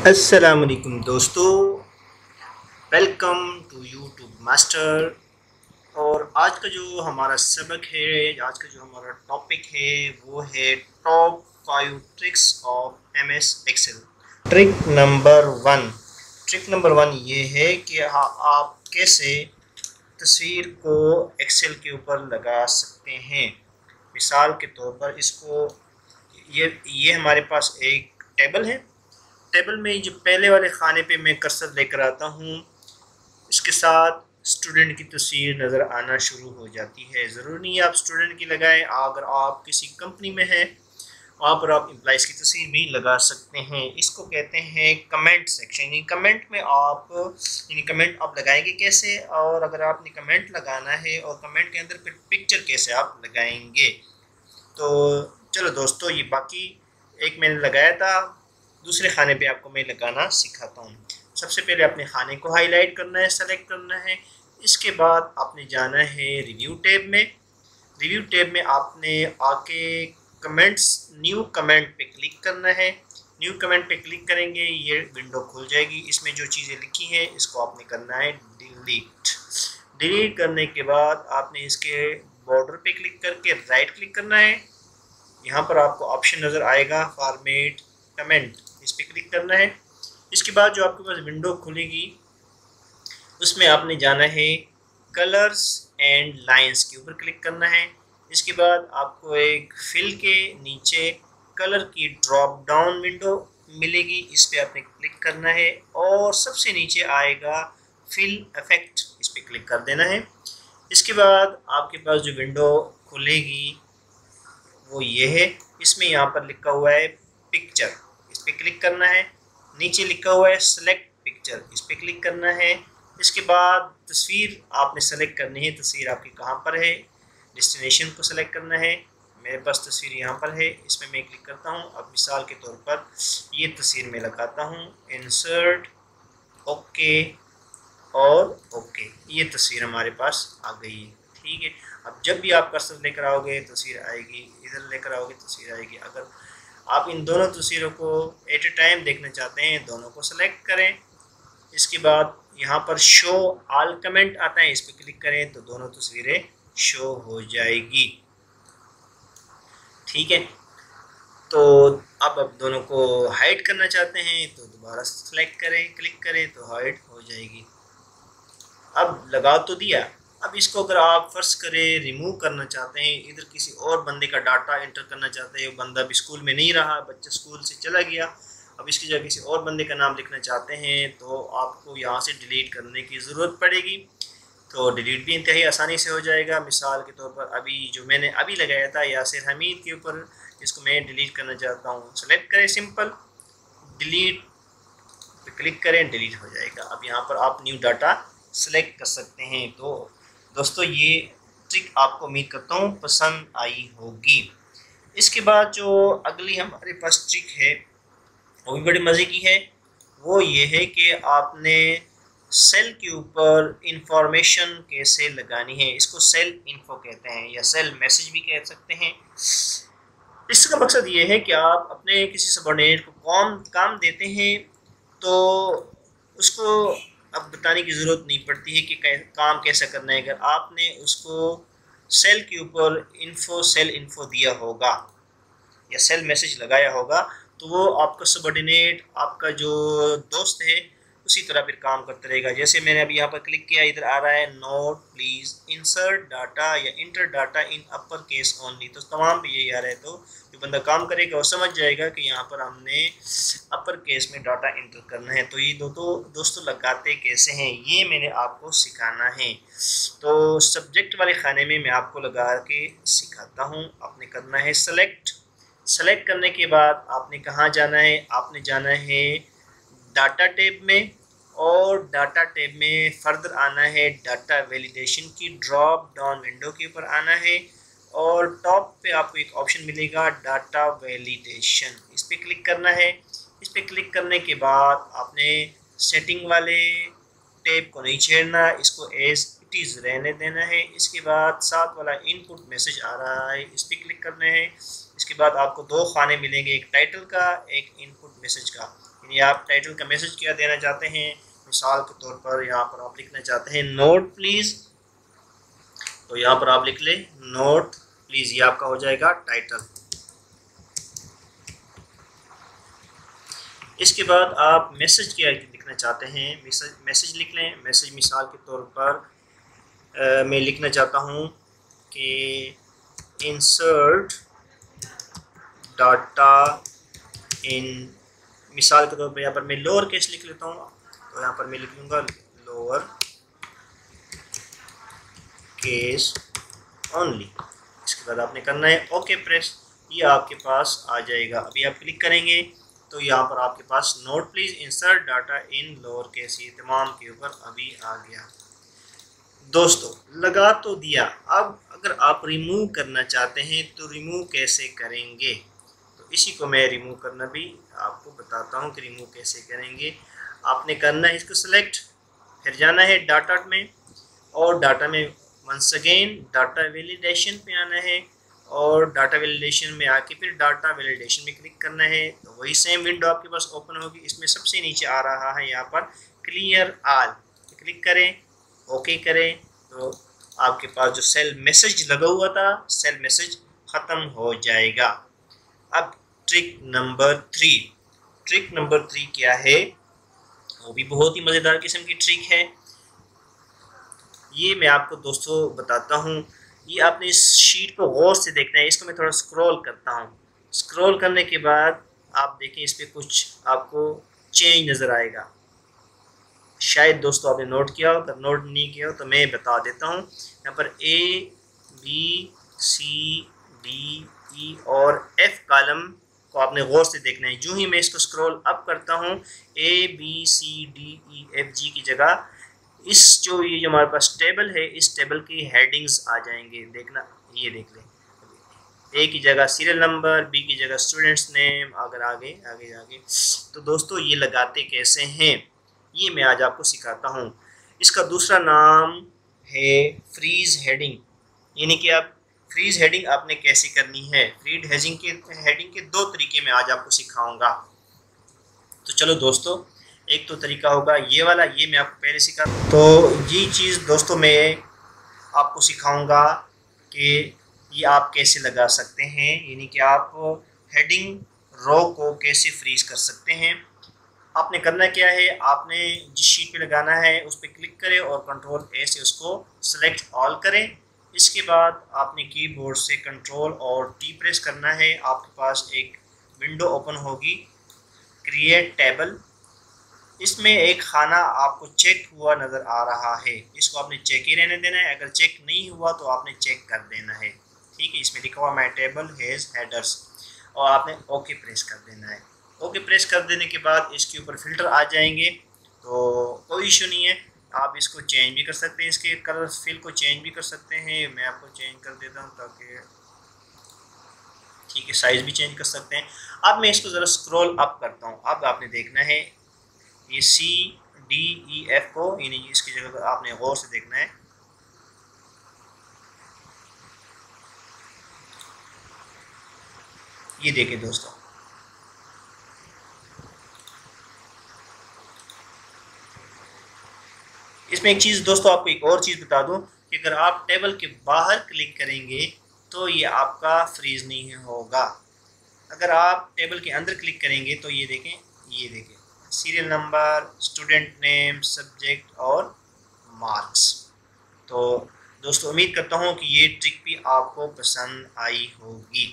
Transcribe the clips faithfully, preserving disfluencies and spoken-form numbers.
अस्सलामुअलैकुम दोस्तों, welcome to YouTube master. और आज का जो हमारा सबक है, आज का जो हमारा टॉपिक है वो है top five tricks of M S Excel. Trick number one trick number one ये है कि हाँ, आप कैसे तस्वीर को एक्सेल के ऊपर लगा सकते हैं। मिसाल के तौर पर इसको ये ये हमारे पास एक टेबल है। टेबल में जो पहले वाले खाने पे मैं कर्सर लेकर आता हूँ, इसके साथ स्टूडेंट की तस्वीर नज़र आना शुरू हो जाती है। ज़रूरी नहीं है आप स्टूडेंट की लगाएं, अगर आप किसी कंपनी में हैं वहाँ पर आप एम्प्लॉइज़ की तस्वीर भी लगा सकते हैं। इसको कहते हैं कमेंट सेक्शन। यानी कमेंट में आप यानी कमेंट आप लगाएंगे कैसे, और अगर आपने कमेंट लगाना है और कमेंट के अंदर फिर पिक्चर कैसे आप लगाएंगे। तो चलो दोस्तों, ये बाकी एक मैंने लगाया था, दूसरे खाने पे आपको मैं लगाना सिखाता हूँ। सबसे पहले अपने खाने को हाईलाइट करना है, सेलेक्ट करना है। इसके बाद आपने जाना है रिव्यू टैब में। रिव्यू टैब में आपने आके कमेंट्स, न्यू कमेंट पे क्लिक करना है। न्यू कमेंट पे क्लिक करेंगे, ये विंडो खुल जाएगी। इसमें जो चीज़ें लिखी हैं इसको आपने करना है डिलीट। डिलीट करने के बाद आपने इसके बॉर्डर पे क्लिक करके राइट क्लिक करना है। यहाँ पर आपको ऑप्शन नज़र आएगा फॉर्मेट कमेंट, इस पर क्लिक करना है। इसके बाद जो आपके पास विंडो खुलेगी उसमें आपने जाना है कलर्स एंड लाइंस के ऊपर क्लिक करना है। इसके बाद आपको एक फिल के नीचे कलर की ड्रॉप डाउन विंडो मिलेगी, इस पर आपने क्लिक करना है और सबसे नीचे आएगा फिल इफेक्ट, इस पर क्लिक कर देना है। इसके बाद आपके पास जो विंडो खुलेगी वो ये है। इसमें यहाँ पर लिखा हुआ है पिक्चर, इस पर क्लिक करना है। नीचे लिखा हुआ है सेलेक्ट पिक्चर, इस पर क्लिक करना है। इसके बाद तस्वीर आपने सेलेक्ट करनी है, तस्वीर आपकी कहाँ पर है, डेस्टिनेशन को सेलेक्ट करना है। मेरे पास तस्वीर यहाँ पर है, इसमें मैं क्लिक करता हूँ। अब मिसाल के तौर पर ये तस्वीर मैं लगाता हूँ, इंसर्ट, ओके और ओके, ये तस्वीर हमारे पास आ गई है। ठीक है, अब जब भी आप कर्सर लेकर आओगे तस्वीर आएगी, इधर लेकर आओगे तस्वीर आएगी। अगर आप इन दोनों तस्वीरों को एट ए टाइम देखना चाहते हैं, दोनों को सेलेक्ट करें। इसके बाद यहाँ पर शो ऑल कमेंट आता है, इस पर क्लिक करें तो दोनों तस्वीरें शो हो जाएगी। ठीक है, तो अब अब दोनों को हाइड करना चाहते हैं तो दोबारा सेलेक्ट करें, क्लिक करें तो हाइड हो जाएगी। अब लगा तो दिया, अब इसको अगर आप फर्ज करें रिमूव करना चाहते हैं, इधर किसी और बंदे का डाटा एंटर करना चाहते हैं, वो बंदा भी स्कूल में नहीं रहा, बच्चा स्कूल से चला गया, अब इसकी जगह किसी और बंदे का नाम लिखना चाहते हैं तो आपको यहाँ से डिलीट करने की ज़रूरत पड़ेगी। तो डिलीट भी इंतहाई आसानी से हो जाएगा। मिसाल के तौर पर अभी जो मैंने अभी लगाया था यासिर हमीद के ऊपर, इसको मैं डिलीट करना चाहता हूँ। सेलेक्ट करें सिंपल, डिलीट पे क्लिक करें, डिलीट हो जाएगा। अब यहाँ पर आप न्यू डाटा सेलेक्ट कर सकते हैं। तो दोस्तों, ये ट्रिक आपको उम्मीद करता हूँ पसंद आई होगी। इसके बाद जो अगली हमारे पास ट्रिक है वो भी बड़ी मज़े की है। वो ये है कि आपने सेल के ऊपर इंफॉर्मेशन कैसे लगानी है। इसको सेल इन्फो कहते हैं या सेल मैसेज भी कह सकते हैं। इसका मकसद ये है कि आप अपने किसी सबऑर्डिनेट को काम काम देते हैं तो उसको अब बताने की ज़रूरत नहीं पड़ती है कि काम कैसे करना है। अगर आपने उसको सेल के ऊपर इन्फो सेल इन्फो दिया होगा या सेल मैसेज लगाया होगा तो वो आपका सबऑर्डिनेट, आपका जो दोस्त है, उसी तरह फिर काम करता रहेगा। जैसे मैंने अभी यहाँ पर क्लिक किया, इधर आ रहा है नोट प्लीज़ इंसर्ट डाटा या enter data in upper case only, तो तमाम पे यही आ रहा है। तो जो बंदा काम करेगा वो समझ जाएगा कि यहाँ पर हमने अपर केस में डाटा इंटर करना है। तो ये दो तो दोस्तों लगाते कैसे हैं ये मैंने आपको सिखाना है। तो सब्जेक्ट वाले खाने में मैं आपको लगा के सिखाता हूँ। आपने करना है सेलेक्ट। सेलेक्ट करने के बाद आपने कहाँ जाना है, आपने जाना है डाटा टैब में, और डाटा टैब में फर्दर आना है डाटा वैलिडेशन की ड्रॉप डाउन विंडो के ऊपर आना है, और टॉप पे आपको एक ऑप्शन मिलेगा डाटा वैलिडेशन, इस पर क्लिक करना है। इस पर क्लिक करने के बाद आपने सेटिंग वाले टैब को नहीं छेड़ना, इसको एज इट इज़ रहने देना है। इसके बाद साथ वाला इनपुट मैसेज आ रहा है, इस पर क्लिक करना है। इसके बाद आपको दो खाने मिलेंगे, एक टाइटल का, एक इनपुट मैसेज का। यानी आप टाइटल का मैसेज क्या देना चाहते हैं। मिसाल के तौर पर यहाँ पर आप लिखना चाहते हैं नोट प्लीज़, तो यहाँ पर आप लिख लें नोट प्लीज़, ये आपका हो जाएगा टाइटल। इसके बाद आप मैसेज क्या लिखना चाहते हैं, मैसेज मैसेज लिख लें। मैसेज मिसाल के तौर पर आ, मैं लिखना चाहता हूँ कि इंसर्ट डाटा इन, मिसाल के तौर पर यहाँ पर मैं लोअर केस लिख लेता हूँ, तो यहाँ पर मैं लिख लूँगा लोअर केस ओनली। इसके बाद आपने करना है ओके प्रेस, ये आपके पास आ जाएगा। अभी आप क्लिक करेंगे तो यहाँ पर आपके पास note please insert data in lower case, ये तमाम के ऊपर अभी आ गया। दोस्तों लगा तो दिया, अब अगर आप रिमूव करना चाहते हैं तो रिमूव कैसे करेंगे, तो इसी को मैं रिमूव करना भी आपको बताता हूँ कि रिमूव कैसे करेंगे। आपने करना है इसको सेलेक्ट, फिर जाना है डाटा में, और डाटा में वंस अगेन डाटा वैलिडेशन पे आना है, और डाटा वैलिडेशन में आके फिर डाटा वैलिडेशन में क्लिक करना है। तो वही सेम विंडो आपके पास ओपन होगी। इसमें सबसे नीचे आ रहा है यहाँ पर क्लियर ऑल, तो क्लिक करें, ओके करें, तो आपके पास जो सेल मैसेज लगा हुआ था सेल मैसेज ख़त्म हो जाएगा। अब trick number three, trick number three क्या है, वो भी बहुत ही मज़ेदार किस्म की ट्रिक है। ये मैं आपको दोस्तों बताता हूँ। ये आपने इस शीट को गौर से देखना है। इसको मैं थोड़ा स्क्रॉल करता हूँ। स्क्रॉल करने के बाद आप देखें इस पर कुछ आपको चेंज नज़र आएगा। शायद दोस्तों आपने नोट किया हो, अगर नोट नहीं किया हो तो मैं बता देता हूँ। यहाँ पर ए बी सी डी ई और एफ कॉलम को आपने गौर से देखना है। जो ही मैं इसको स्क्रॉल अप करता हूँ A B C D E F G की जगह इस जो ये जो हमारे पास टेबल है इस टेबल की हेडिंग्स आ जाएंगे। देखना, ये देख लें, ए की जगह सीरियल नंबर, बी की जगह स्टूडेंट्स नेम, अगर आगे आगे आगे। तो दोस्तों ये लगाते कैसे हैं ये मैं आज आपको सिखाता हूँ। इसका दूसरा नाम है फ्रीज हेडिंग, यानी कि आप फ्रीज हेडिंग आपने कैसे करनी है। फ्रीज हेडिंग के हेडिंग के दो तरीके मैं आज आपको सिखाऊंगा। तो चलो दोस्तों, एक तो तरीका होगा ये वाला, ये मैं आपको पहले सिखा, तो ये चीज़ दोस्तों मैं आपको सिखाऊंगा कि ये आप कैसे लगा सकते हैं, यानी कि आप हेडिंग रो को कैसे फ्रीज कर सकते हैं। आपने करना क्या है, आपने जिस शीट पे लगाना है उस पर क्लिक करें और कंट्रोल ए से उसको सेलेक्ट ऑल करें। इसके बाद आपने कीबोर्ड से कंट्रोल और टी प्रेस करना है। आपके पास एक विंडो ओपन होगी, क्रिएट टेबल। इसमें एक खाना आपको चेक हुआ नज़र आ रहा है, इसको आपने चेक ही रहने देना है। अगर चेक नहीं हुआ तो आपने चेक कर देना है, ठीक है। इसमें लिखा हुआ माय टेबल हैज़ हेडर्स, और आपने ओके प्रेस कर देना है। ओके प्रेस कर देने के बाद इसके ऊपर फिल्टर आ जाएंगे, तो कोई इशू नहीं है। आप इसको चेंज भी कर सकते हैं, इसके कलर फिल को चेंज भी कर सकते हैं। मैं आपको चेंज कर देता हूँ ताकि, ठीक है, साइज़ भी चेंज कर सकते हैं। अब मैं इसको ज़रा स्क्रॉल अप करता हूँ। अब आपने देखना है ये सी डी ई एफ को, यानी इसकी जगह पर आपने गौर से देखना है। ये देखें दोस्तों, इसमें एक चीज़ दोस्तों आपको एक और चीज़ बता दूं कि अगर आप टेबल के बाहर क्लिक करेंगे तो ये आपका फ्रीज नहीं होगा। अगर आप टेबल के अंदर क्लिक करेंगे तो ये देखें, ये देखें serial number, student name, subject और मार्क्स। तो दोस्तों उम्मीद करता हूँ कि ये ट्रिक भी आपको पसंद आई होगी।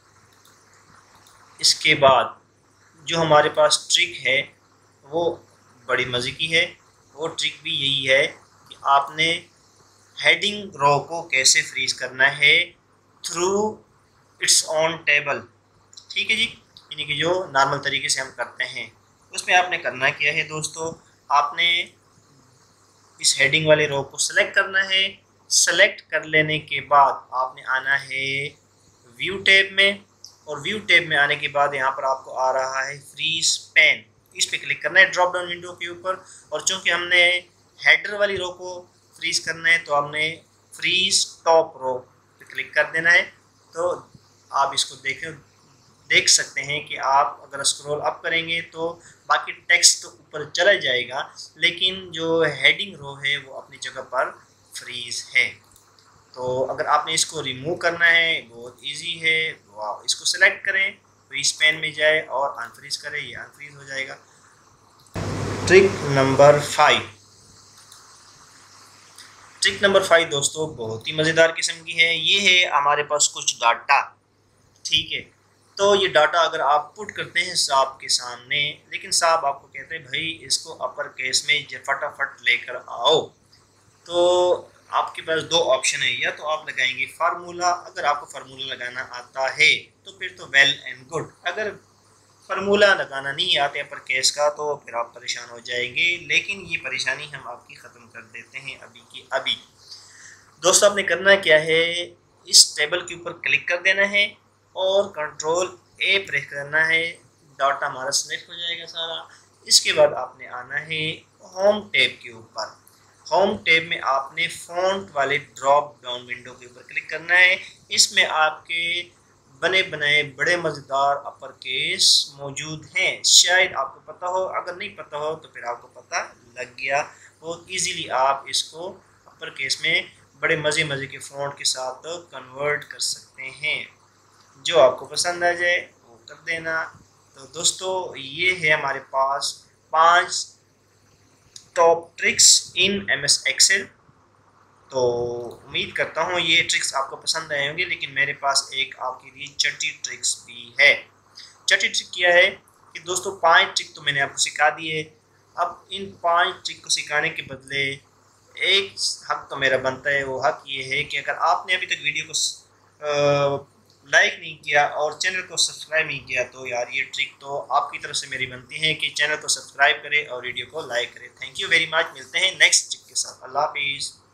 इसके बाद जो हमारे पास ट्रिक है वो बड़ी मज़े की है। वो ट्रिक भी यही है कि आपने हेडिंग रो को कैसे फ्रीज करना है थ्रू इट्स ऑन टेबल, ठीक है जी, यानी कि जो नॉर्मल तरीके से हम करते हैं। उसमें आपने करना क्या है दोस्तों, आपने इस हेडिंग वाले रो को सेलेक्ट करना है। सेलेक्ट कर लेने के बाद आपने आना है व्यू टैब में, और व्यू टैब में आने के बाद यहाँ पर आपको आ रहा है फ्रीज पेन, इस पे क्लिक करना है ड्रॉप डाउन विंडो के ऊपर। और चूंकि हमने हेडर वाली रो को फ्रीज करना है तो हमने फ्रीज टॉप रो पे क्लिक कर देना है। तो आप इसको देखें, देख सकते हैं कि आप अगर स्क्रॉल अप करेंगे तो बाकी टेक्स्ट तो ऊपर चला जाएगा, लेकिन जो हेडिंग रो है वो अपनी जगह पर फ्रीज है। तो अगर आपने इसको रिमूव करना है बहुत इजी है, तो आप इसको सेलेक्ट करें, फ्रीज पैन में जाए और अनफ्रीज करें, ये अनफ्रीज हो जाएगा। Trick number five trick number five दोस्तों बहुत ही मज़ेदार किस्म की है। ये है हमारे पास कुछ डाटा, ठीक है। तो ये डाटा अगर आप पुट करते हैं साहब के सामने, लेकिन साहब आपको कहते हैं भाई इसको अपर केस में फटाफट लेकर आओ, तो आपके पास दो ऑप्शन है। या तो आप लगाएंगे फार्मूला, अगर आपको फार्मूला लगाना आता है तो फिर तो वेल एंड गुड। अगर फार्मूला लगाना नहीं आता अपर केस का तो फिर आप परेशान हो जाएंगे, लेकिन ये परेशानी हम आपकी ख़त्म कर देते हैं अभी की अभी। दोस्तों आपने करना क्या है, इस टेबल के ऊपर क्लिक कर देना है और कंट्रोल ए प्रेस करना है, डाटा हमारा सिलेक्ट हो जाएगा सारा। इसके बाद आपने आना है होम टैब के ऊपर। होम टैब में आपने फ़ॉन्ट वाले ड्रॉप डाउन विंडो के ऊपर क्लिक करना है। इसमें आपके बने बनाए बड़े मज़ेदार अपर केस मौजूद हैं, शायद आपको पता हो, अगर नहीं पता हो तो फिर आपको पता लग गया। बहुत इजीली आप इसको अपर केस में बड़े मज़े मज़े के फ़ॉन्ट के साथ कन्वर्ट कर सकते हैं। जो आपको पसंद आ जाए वो कर देना। तो दोस्तों ये है हमारे पास पांच top tricks in M S Excel. तो उम्मीद करता हूँ ये ट्रिक्स आपको पसंद आए होंगे, लेकिन मेरे पास एक आपके लिए छठी ट्रिक्स भी है। छठी ट्रिक क्या है कि दोस्तों पांच ट्रिक तो मैंने आपको सिखा दी है। अब इन पांच ट्रिक को सिखाने के बदले एक हक तो मेरा बनता है, वो हक ये है कि अगर आपने अभी तक वीडियो को लाइक नहीं किया और चैनल को सब्सक्राइब नहीं किया तो यार ये ट्रिक तो आपकी तरफ से मेरी बनती है कि चैनल को सब्सक्राइब करें और वीडियो को लाइक करें। थैंक यू वेरी मच, मिलते हैं नेक्स्ट ट्रिक के साथ। अल्लाह हाफिज़।